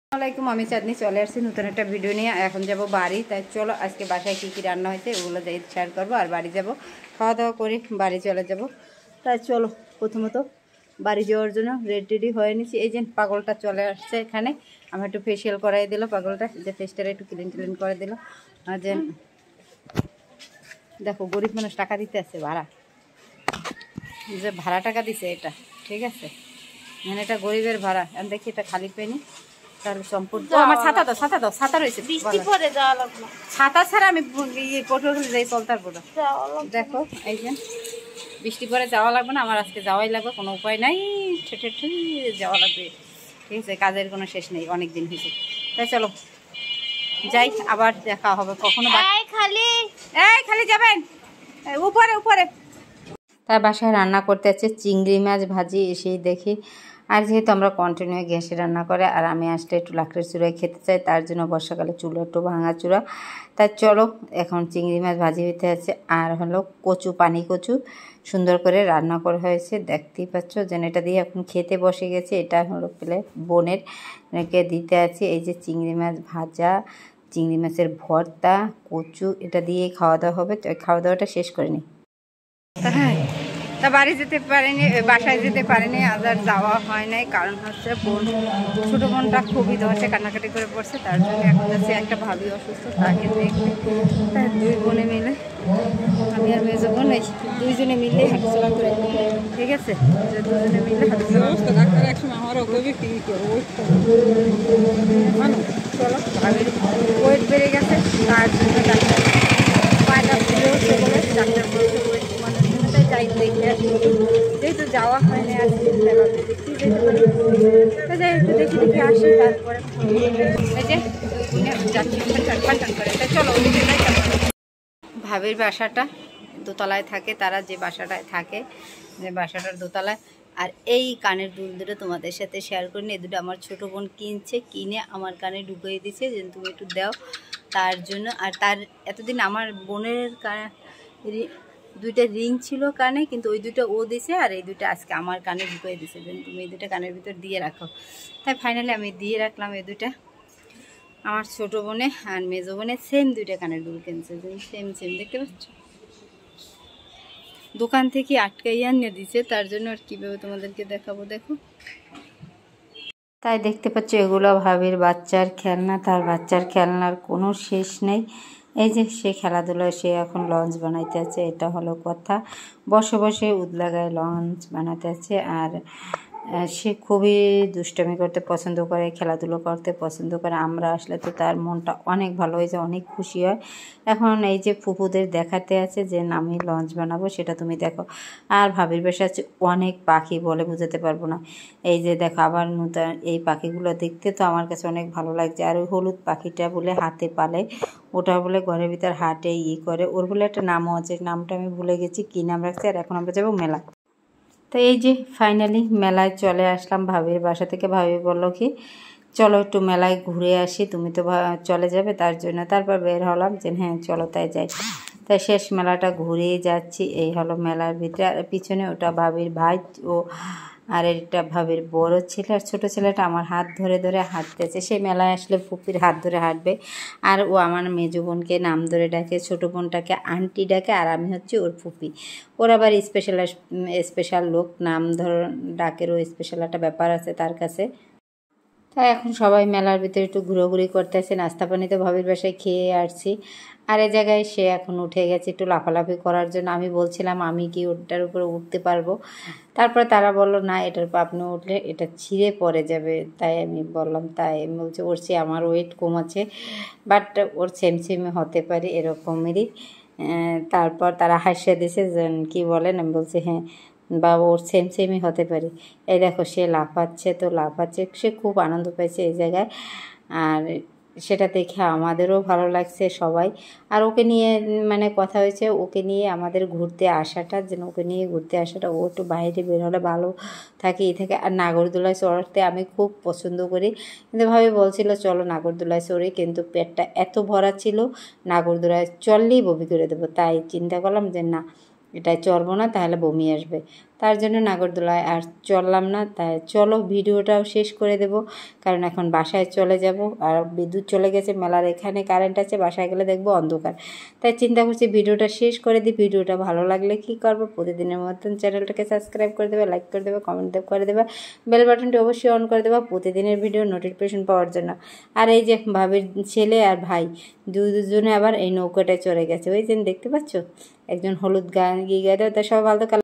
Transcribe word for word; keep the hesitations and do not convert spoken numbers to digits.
আসসালামাইকুম, আমি চাঁদনি চলে আসছি নতুন একটা ভিডিও নিয়ে। এখন যাব বাড়ি, তাই চলো আজকে বাসায় কী কী রান্না হয়েছে ওগুলো যাই শেয়ার করবো। আর বাড়ি যাব, খাওয়া দাওয়া করে বাড়ি চলে যাব। তাই চলো প্রথমত বাড়ি যাওয়ার জন্য রেডি টেডি হয়ে নিচ্ছি। এই যে পাগলটা চলে আসছে এখানে, আমার একটু ফেসিয়াল করাই দিল পাগলটা, যে ফেসটারে একটু ক্লিন টিলিন করে দিল। আর যে দেখো গরিব মানুষ টাকা দিতে আছে ভাড়া, যে ভাড়া টাকা দিছে এটা, ঠিক আছে, মানে এটা গরিবের ভাড়া। আমি দেখি এটা খালি পেনি, তাহলে সম্পূর্ণ আমার ছাতা দাও, ছাতা দাও, ছাতা রয়েছে, বৃষ্টি পরে যাওয়া লাগবে, ছাতা ছাড়া আমি পটল যাই চলতার পড়ো। দেখো এই যে বৃষ্টি পরে যাওয়া লাগবে না, আমার আজকে যাওয়াই লাগবে, কোনো উপায় নাই, ঠেঠে ঠে যাওয়া লাগবে, ঠিক আছে, কাজের কোনো শেষ নেই, অনেক দিন হয়েছে। তাই চলো যাই, আবার দেখা হবে কখনো। খালি এই খালি যাবেন উপরে উপরে। তার বাসায় রান্না করতে আছে চিংড়ি মাছ ভাজি, এসেই দেখি। আর যেহেতু আমরা কন্টিনিউ গ্যাসে রান্না করে, আর আমি আসলে একটু লাকড়ির চূড়ায় খেতে চাই, তার জন্য বর্ষাকালে চুলো একটু ভাঙা চূড়া। তাই চলো এখন চিংড়ি মাছ ভাজি হইতে আছে, আর হলো কচু, পানি কচু সুন্দর করে রান্না করা হয়েছে, দেখতেই পাচ্ছ। যেন এটা দিয়ে এখন খেতে বসে গেছে, এটা হলো প্লেট বোনের কে দিতে আছে। এই যে চিংড়ি মাছ ভাজা, চিংড়ি মাছের ভর্তা, কচু, এটা দিয়ে খাওয়া দাওয়া হবে। তো খাওয়া দাওয়াটা শেষ করে নিই। হ্যাঁ, তা বাড়ি যেতে পারিনি, বাসায় যেতে পারিনি, আজ আর যাওয়া হয় নাই। কারণ হচ্ছে বোন, ছোটো বোনটা খুবই ধরছে, কান্নাকাটি করে পড়ছে, তার জন্য এখন যাচ্ছে একটা ভাবি অসুস্থ, তাকে দেখতে। তাই দুই বোনে মিলে, আমি আর মেজো বোন, এই দুইজনে মিলে হাঁটাচলা করে, ঠিক আছে, যে দুজনে মিলে হাঁটাচলা। চলো, ভাবির ওয়েট বেড়ে গেছে, তার জন্য ডাক্তার পায়টা ফুলেও বলে ডাক্তার বলছে ওয়েট কমানোর জন্য। তাই যাই দেখে আসি, যেহেতু যাওয়া হয়নি আজকে, দেখি যেতে পারি, তো যাই একটু দেখি দেখে আসি। তারপরে এই যে যাচ্ছি ফান করে। তাই চলো ওদিকে যাই। ভাবির বাসাটা দোতলায় থাকে, তারা যে বাসাটায় থাকে, যে বাসাটার দোতলায়। আর এই কানের দুল দুটো তোমাদের সাথে শেয়ার করিনি, এই দুটো আমার ছোটো বোন কিনছে, কিনে আমার কানে ঢুকিয়ে দিচ্ছে যে তুমি একটু দাও, তার জন্য। আর তার এতদিন আমার বোনের দুইটা রিং ছিল কানে, কিন্তু ওই দুটো ও দিছে, আর এই দুটো আজকে আমার কানে ঢুকিয়ে দিছে যে তুমি এই দুটো কানের ভিতর দিয়ে রাখো। তাই ফাইনালি আমি দিয়ে রাখলাম এই দুটা। আমার ছোটো বোনে আর মেজো বোনে সেম দুইটা কানের দুল কিনছে, সেম সেম, দেখতে পাচ্ছ, দোকান থেকে আটকাইয়া নিয়ে দিছে, তার জন্য আর কীভাবে তোমাদেরকে দেখাবো, দেখো। তাই দেখতে পাচ্ছ এগুলো ভাবির বাচ্চার খেলনা, তার বাচ্চার খেলনার কোনো শেষ নেই। এই যে সে খেলাধুলায় সে এখন লঞ্চ বানাইতে আছে, এটা হলো কথা, বসে বসে উদলাগায় লঞ্চ বানাতে আছে। আর সে খুবই দুষ্টামি করতে পছন্দ করে, খেলাধুলো করতে পছন্দ করে। আমরা আসলে তো তার মনটা অনেক ভালো হয়ে যায়, অনেক খুশি হয়। এখন এই যে ফুপুদের দেখাতে আছে যে আমি লঞ্চ বানাবো, সেটা তুমি দেখো। আর ভাবির বাসা আছে অনেক পাখি, বলে বোঝাতে পারবো না। এই যে দেখো আবার নতুন এই পাখিগুলো দেখতে তো আমার কাছে অনেক ভালো লাগছে। আর ওই হলুদ পাখিটা বলে হাতে পালে, ওটা বলে ঘরের ভিতর হাটে ই করে, ওর বলে একটা নামও আছে, নামটা আমি ভুলে গেছি কী নাম রাখছে। আর এখন আমরা যাবো মেলা। তো এই যে ফাইনালি মেলায় চলে আসলাম ভাবির বাসা থেকে। ভাবি বললো কি চলো একটু মেলায় ঘুরে আসি, তুমি তো চলে যাবে, তার জন্য। তারপর বের হলাম যে হ্যাঁ চলো তাই যাই। তাই শেষ মেলাটা ঘুরেই যাচ্ছি। এই হলো মেলার ভিতরে, আর পিছনে ওটা ভাবির ভাই, ও আর এটা ভাবির বড় ছেলে, আর ছোটো ছেলেটা আমার হাত ধরে ধরে হাঁটতেছে। সেই মেলায় আসলে ফুপির হাত ধরে হাঁটবে। আর ও আমার মেজো বোনকে নাম ধরে ডাকে, ছোটো বোনটাকে আন্টি ডাকে, আর আমি হচ্ছে ওর ফুপি। ওর আবার স্পেশাল স্পেশাল লোক, নাম ধর ডাকেরও স্পেশাল একটা ব্যাপার আছে তার কাছে। তাই এখন সবাই মেলার ভিতরে একটু ঘুরোঘুরি করতেছে, নাস্তা পানি তো ভাবির বাসায় খেয়ে আসছি। আর এই জায়গায় সে এখন উঠে গেছে একটু লাফালাফি করার জন্য। আমি বলছিলাম আমি কি ওটার উপরে উঠতে পারবো, তারপর তারা বললো না এটার উপর আপনি উঠলে এটা ছিঁড়ে পড়ে যাবে। তাই আমি বললাম, তাই আমি বলছি ওর চেয়ে আমার ওয়েট কম আছে, বাট ওর সেম সেমে হতে পারে এরকমেরই। তারপর তারা হাসিয়ে দিয়েছে যে কী বলেন, আমি বলছি হ্যাঁ বা ওর সেম সেমই হতে পারে। এই দেখো সে লাফাচ্ছে তো লাফাচ্ছে, সে খুব আনন্দ পাইছে এই জায়গায়। আর সেটা দেখে আমাদেরও ভালো লাগছে সবাই। আর ওকে নিয়ে মানে কথা হয়েছে, ওকে নিয়ে আমাদের ঘুরতে আসাটা, যেন ওকে নিয়ে ঘুরতে আসাটা, ও একটু বাইরে বের হলে ভালো থাকে এই থেকে। আর নাগরদোলায় চড়তে আমি খুব পছন্দ করি, কিন্তু ভাবে বলছিল চলো নাগরদোলায় চড়ি, কিন্তু পেটটা এত ভরা ছিল নাগরদোলায় চললেই বমি করে দেবো। তাই চিন্তা করলাম যে না এটাই চড়বো না, তাহলে বমি আসবে। তার জন্য নাগরদোলায় আর চললাম না। তাই চলো ভিডিওটাও শেষ করে দেব, কারণ এখন বাসায় চলে যাব। আর বিদ্যুৎ চলে গেছে, মেলার এখানে কারেন্ট আছে, বাসায় গেলে দেখবো অন্ধকার। তাই চিন্তা করছি ভিডিওটা শেষ করে দিই। ভিডিওটা ভালো লাগলে কি করবো, প্রতিদিনের মতন চ্যানেলটাকে সাবস্ক্রাইব করে দেবে, লাইক করে দেবে, কমেন্ট করে দেবে, বেল বাটনটি অবশ্যই অন করে দেবে প্রতিদিনের ভিডিও নোটিফিকেশন পাওয়ার জন্য। আর এই যে ভাবির ছেলে আর ভাই দুজনে আবার এই নৌকাটায় চলে গেছে, ওই যে দেখতে পাচ্ছ, একজন হলুদ গান গিয়ে গায়ে দেয়। তা সবাই ভালো।